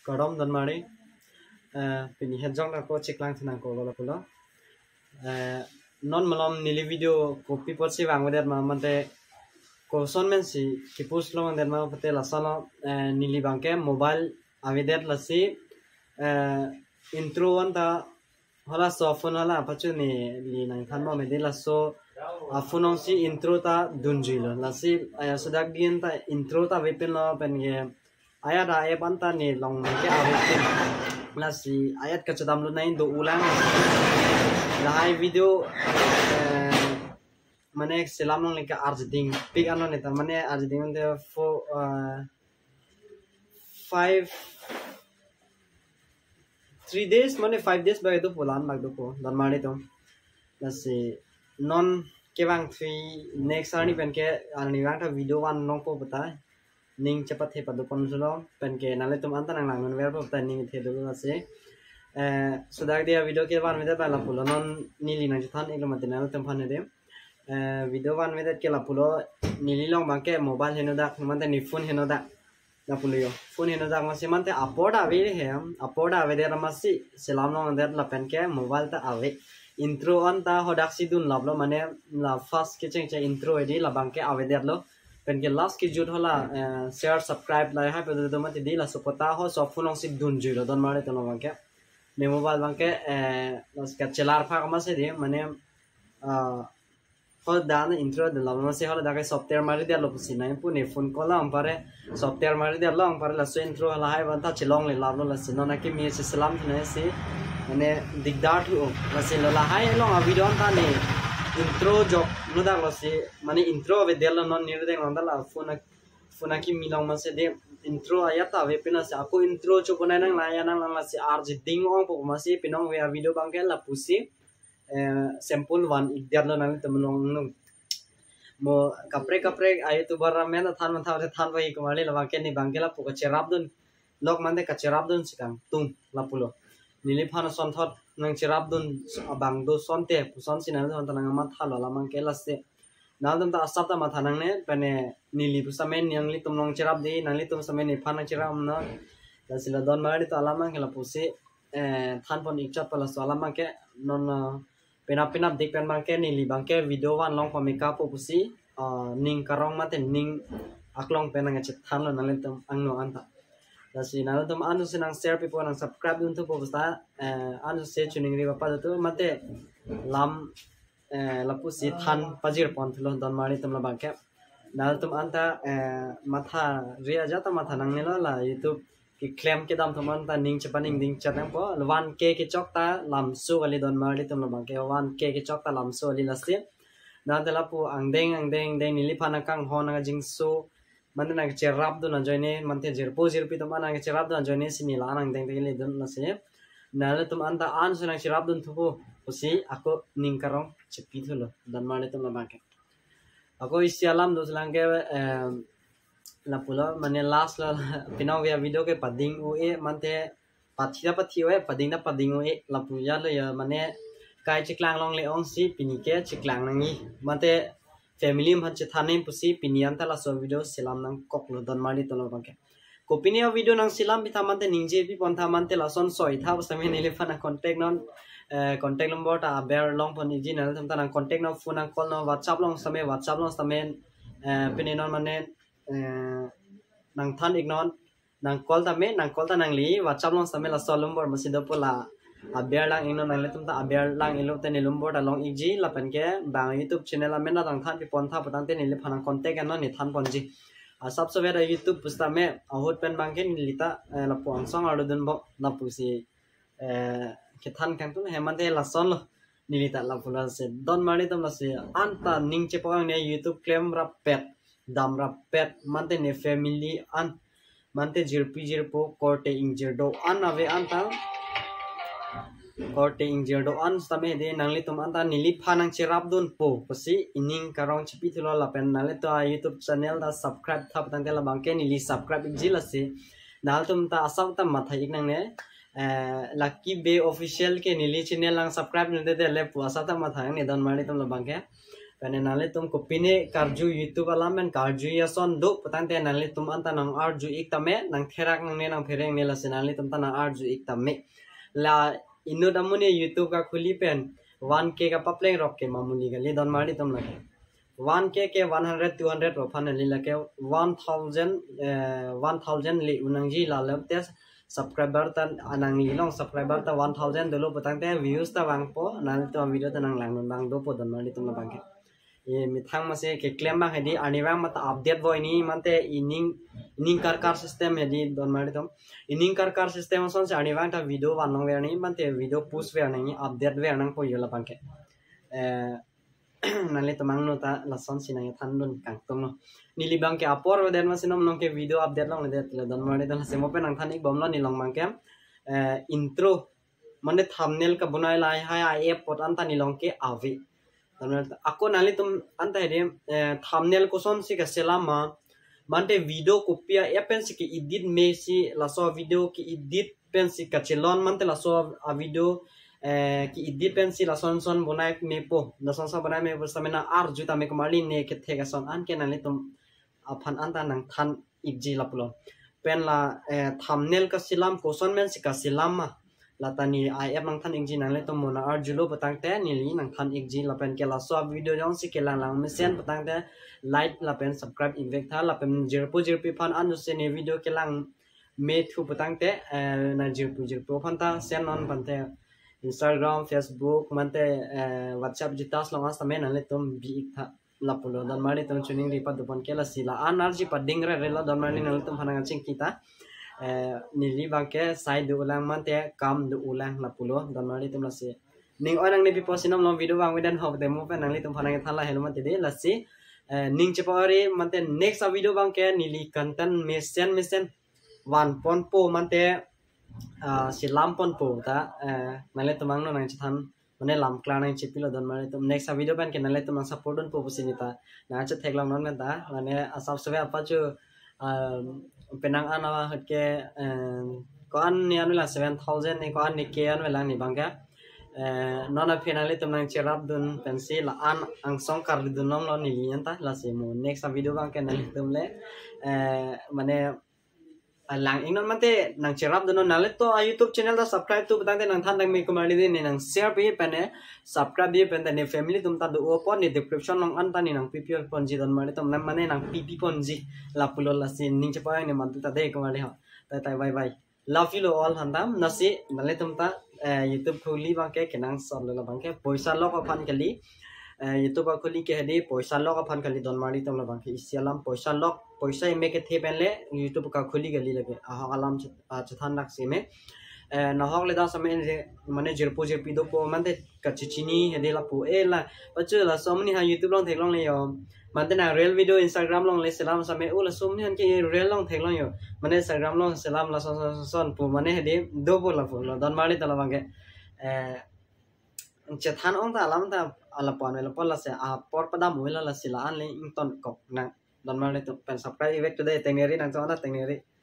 Kodom dan mari pini hejong na ko ciklang tenang ko bola pulo non malam nili video kopi pot si bang wadet mante ko son men si kipus lo wadet ma pate la sala nili bangke mobile avidet la si intro anta hala so phone hala pachu ni li nang than ma me de la so phone si intro ta dunjilo la si aya sudak gien ta intro ta wepen lo pen ge ayat ayat anta ni long ke awet nasi ayat kecedam lu nain do ulang lahai video mane selam nong leka arjing pig ano neta mane arjing de 3 days mane 5 days bagai tu pulan bag ko dan mari to nasi non kebang 3 next ani pen ke ani wang ta video wan nong po bata ning cepat he padu pon sulo pen ke nale tum anta nang nang wer po ta ning the do ase sudak dia video ke wan meda bala pulo non nili nang than ilo matina tum phane de video wan meda ke la pulo nili long bangke mobile heno dak mante ni phone heno dak na pulo yo phone heno dak mase mante upload ave he upload ave de ramasi selam long der la pen ke mobile ta ave intro on ta hodak sidun lablo mane la first ke cheng che intro edi la bangke ave der lo pen ke last ki jut hola share subscribe la ha pe do mate di la sopota ho so phone si dun jiro don mare to no bangke me mobile bangke las ka chelar pha ma se de mane ho dan intro de la ma se hola da ke software mari de lo pusi na pu ne phone call am pare software mari de lo am pare la so intro la hai ban ta chelong le la lo se no na ke mi se salam ne se mane digdar tu la se la hai lo video ta ne intro job no da lo se mane intro ve de la non ni de nganda la phone ki milong ma se de intro ayata ve pina se aku intro cho bonai nang la ya nang la se rj ding ong po ma se pinong we video bangke la pusi sample one idyar lo nang temnong nung mo kapre ayu tu barra men than man than vai ko mali la bangke ni bangke la pu ka cherap dun lok mande ka cherap dun sikang tung la pulo nili phana son thot nang cherap dun abang do son te son sinan son tanang ma thalo la mang ke la se naldum ta asap ta ma thanang ne pane nili pu samen yang li tum nong cherap di nang li tum samen ni phana cherap na la sila don mari to alamang ke la pu se than pon ikchat pala so alamang ke non penap dik pen bangke nili bangke video wan long pamika pu pusi ning karong mate ning aklong penang ngechat than lo nang li tum angno anta Dasi nalo tum anu senang share pipo nang subscribe untuk posta anu se chuning ri papa tu mate lam lapu si than pajir pon thlo don mari tum la bangke nalo tum anta matha ri aja ta matha nang nelo la youtube ki claim ke dam thom anta ning chapaning ding chatang po 1k ke chok ta lam su ali don mari tum la bangke 1k ke chok ta lam su ali lasi na de lapu angdeng deng nili phana kang ho na jing su mante nang cherap do na joine mante jerpo jerpi to mana nang cherap do na joine sini la nang deng deng le don na se nale tum anta an sunang cherap don thupo usi ako ning karong chepi thulo dan mane tum la bangke ako isi alam do selangke la pulo mane last la pinau via video ke pading u e mante pathia we pading na pading u e la puya le ya mane kai chiklang long le ong si pinike chiklang nangi mante family man che thane pusi pinian ta la so video silam nang kok lo don mari to lo bangke kopinia video nang silam bitha mante ningje bi pon tha mante la son soi tha bus me nele phana contact non contact number ta bear long pon original tham ta nang contact no phone nang call no whatsapp long same pini non mane nang than ignon nang call ta nang li whatsapp long same la so number masido pola abiar lang ino nang letum ta abiar lang ilo te nilum bor ta long ig la pen ke bang youtube channel amen na tang than pi pon tha patang te nile phana contact an ni than pon ji a sabse vera youtube pusta me ahot pen bang ke nilita la pon song aro dun bo na pusi ke than kang tu hemante la son lo nilita la pula se don mari tom la se anta ning che pang ne youtube claim ra pet dam ra pet mante ne family an mante jirpo korte injir do an ave anta korte injir do an stame de nangli tum anta nili phanang cherap dun po pasi ining karong chipi thulo la pen nale to youtube channel da subscribe thap tang la bangke nili subscribe jila se nal tum ta asam ta matha ik nang ne lucky bay official ke nili channel lang subscribe ne de le pu asa ta matha ne don mari tum la bangke Pene nali tum kopine karju YouTube alam men karju ya son do petang te nali tum anta nang arju ik tame nang therak nang ne nang phereng ne la senali tum ta nang arju ik tame la inu damune YouTube ka khuli pen 1k ka papleng rok ke mamuli ga le don mari tum la 1k ke 100 200 ro phanali la ke 1000 li unangji la le tes subscriber tan anang li long subscriber ta 1000 dolo petang te views ta wang po nali to video ta nang lang bang do po don mari tum la bang ke ये मिथांग मसे के क्लेम मा हेदी अनिवांग मत update boy नी मानते inning car system हेदी दोन मारे तुम इनिंग कार सिस्टम सोन से अनिवांग ता वीडियो वानों वे नहीं मानते वीडियो पुश वे नहीं अपडेट वे नंग पो योला पांके नले तमांग नो ता लसन सिना ये थांडुन कांग तुम नो नीली बांग के अपोर वेदन मसे नम नो के वीडियो अपडेट लोंग ले दे दोन मारे ता से मोपे नंग थानिक बमला नी लोंग मांग के इंट्रो माने थंबनेल का बनाय लाई हाय ऐप पोत अंता नी लोंग के आवी aku nali tum anta ini thumbnail koson si ka selama mante video kopia ya pen si ki edit me si laso video ki edit pen si ka chelon mante laso a video ki edit pen si lason son bonai me po lason son bonai me samena ar juta me kamali ne ke thega son an ke nali tum aphan anta nang than igji lapulo pen la thumbnail ka silam koson men si ka silama latani ai ep nang than ingji nang le to mona ar julo patang te nili nang than ingji la pen ke la so video jong si ke lang lang mesen patang te like la pen subscribe invek tha la pen jirpu phan anu se ne video ke lang me thu patang te na jirpu phan ta sen non pan te Instagram Facebook mante WhatsApp jitas long as tamen nang le tom bi tha la pulo dan mari tom chuning ri pa dupon ke la sila anarji pa dingra re la dan mari nang le tom hanang ching kita nili bangke sai du ulang mante kam du ulang la pulo dan mari tum lasi ning orang ni pipo sinom long video bang wedan hob demo pe nang li tum phanang thala helo mate de lasi ning chepari mante next video bangke nili content mesen 1.po mante silam pon po ta nale tumang no nang chan mane lam kla nang chipilo dan mari tum next video ban ke nale tum support don po pusinita na cha theklang non men ta mane asap sebe apa chu penang ana hat ke ko an ni anu la 7000 ni ko an ni ke an welang ni bangka nona finally tumang cherap dun pensi la an ang song kar dun nom lo ni anta la se mo next video bangke nali tumle mane lang ingnon mate nang cherap dun nale to YouTube channel da subscribe tu batang nang than dang me kumali de nang share bi pene subscribe bi pen ne family tum ta do open ni description long anta ni nang pp ponji don mari tum nam mane nang pp ponji la pulo la sin ning chapa ni man ta de kumali ha tai bye bye love you all handam nasi nale tum ta YouTube khuli bangke kenang sol la bangke poisa lok aphan kali YouTube khuli ke hedi poisa lok aphan kali don mari tum la bangke isialam poisa me ke the penle YouTube ka khuli gali lage aha alam chathan rak se me na hok le da samen mane jirpu do po mante kachichini hedi la pu la pachu la somni ha YouTube long theklong le yo mante na real video Instagram long le selam same u la somni han ke real long theklong yo mane Instagram long selam la son pu mane hedi do po la pu don mari ta la bangke chathan ong ta alam ta ala pon la pon la se a por padam wela la sila an le ington kok na don mari to pen subscribe evek today tengeri nang so na tengeri